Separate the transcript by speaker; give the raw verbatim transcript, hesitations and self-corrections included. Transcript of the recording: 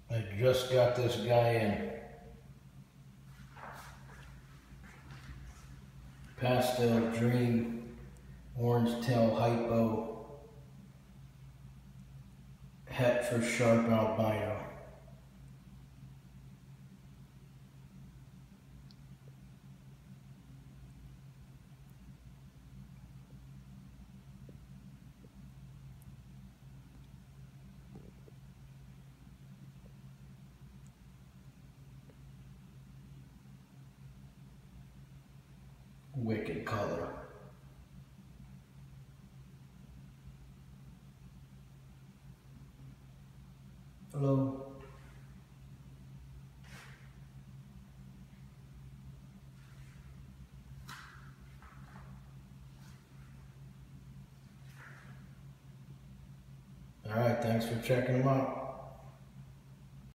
Speaker 1: I just got this guy in. Pastel Dream Orange Tail Hypo Het for Sharp Albino. Wicked color. Hello. All right, thanks for checking them out.